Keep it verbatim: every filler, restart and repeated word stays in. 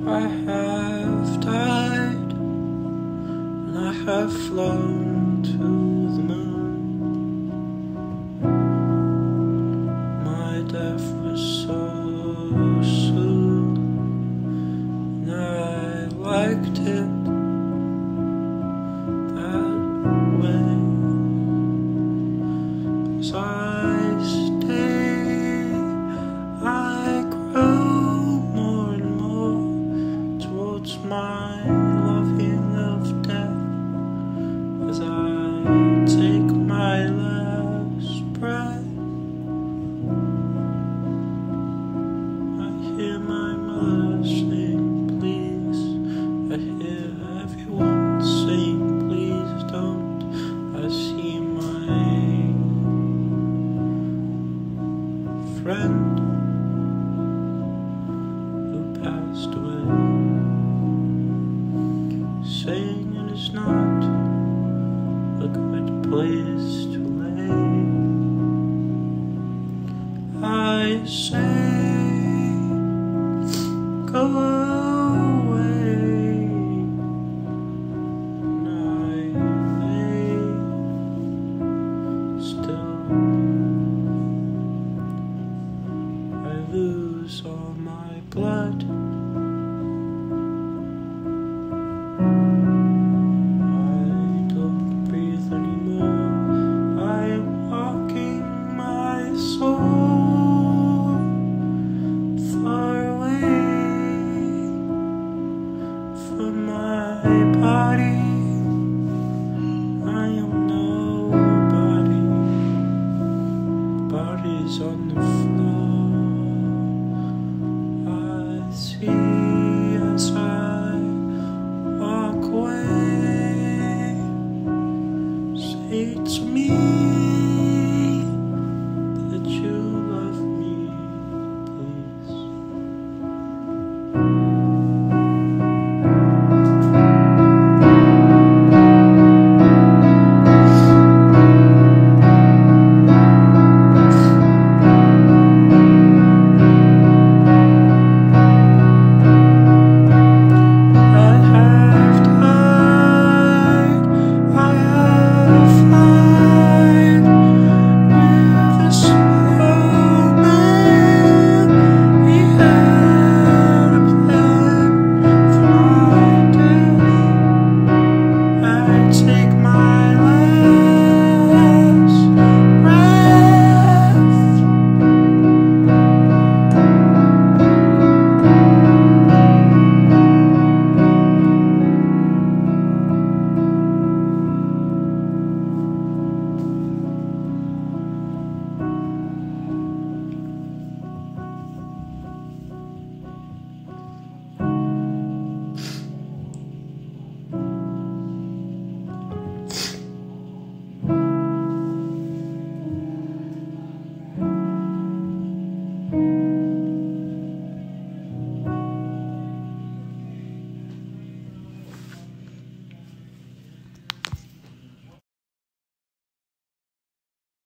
I have died, and I have flown to the moon. My death was so soon, and I liked it that way. 'Cause I stay, I grow more and more towards my loving of death, as I take my last breath. I hear my mother sing, please. I hear everyone sing, please don't. I see my friend who passed away, saying it is not a good place to lay. I say, go away, and I lay still. I lose all my blood